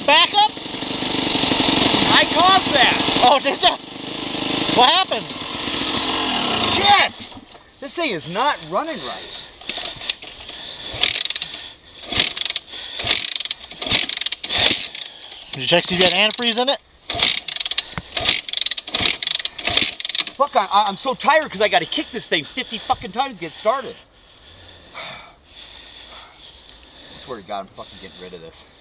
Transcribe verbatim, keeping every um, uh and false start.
backup? I caused that. Oh, did you? What happened? Shit! This thing is not running right. Did you check see if you had antifreeze in it? Fuck, I, I'm so tired because I got to kick this thing fifty fucking times to get started. I swear to God, I'm fucking getting rid of this.